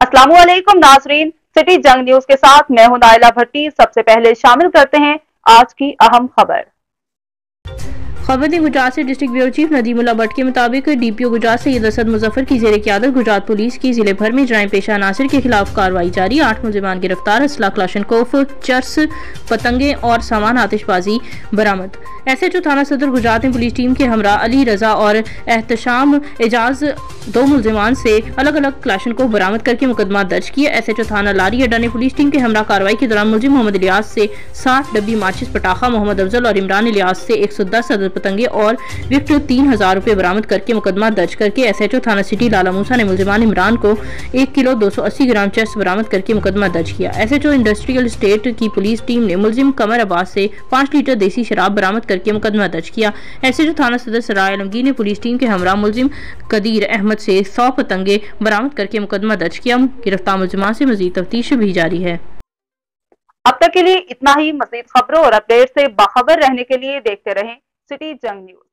अस्सलामुअलैकुम नाजरीन, सिटी जंग न्यूज के साथ मैं हूं नाइला भट्टी। सबसे पहले शामिल करते हैं आज की अहम खबर। खबर गुजरात से district bureau chief Nadeemullah Bhatt के मुताबिक डीपीओ गुजरात सैयद असद मुजफ्फर की जेर क़यादत गुजरात पुलिस की जिले भर में जराइम पेशा अनासर के खिलाफ कार्रवाई जारी। 8 मुलजिमान गिरफ्तार, असला क्लाशनकोफ, चर्स, पतंगे और सामान आतिशबाजी बरामद। एसएचओ थाना सदर गुजरात ने पुलिस टीम के हमरा अली रजा और एहतशाम एजाज 2 मुलजिमान से अलग अलग क्लाशनकोफ बरामद करके मुकदमा दर्ज किया। एसएचओ थाना लारी अड्डा ने पुलिस टीम के हमरा कार्रवाई के दौरान मुलजिम मोहम्मद इलियास से 60 डब्बी माचिस पटाखा, मोहम्मद अफजल और इमरान इलियास से 110 अदद पतंगे और गिफ्ट 3000 रुपए बरामद करके मुकदमा दर्ज करके एसएचओ थाना सिटी लाला मूसा ने मुलजिमान इमरान को 1 किलो 280 ग्राम चर्स बरामद करके मुकदमा दर्ज किया। एसएचओ इंडस्ट्रियल स्टेट की पुलिस टीम ने मुलजिम कमर अब्बास से 5 लीटर देसी शराब बरामद करके मुकदमा दर्ज किया। एसएचओ थाना सदर सराय आलमगीर ने पुलिस टीम के हमरा मुलजिम कदीर अहमद से 100 पतंगे बरामद करके मुकदमा दर्ज किया। गिरफ्तार मुलजिमान से मजीद तफ्तीश भी जारी है। अब तक के लिए इतना ही। मजीद खबरों और अपडेट से बाखबर रहने के लिए देखते रहें सिटी जंग न्यूज।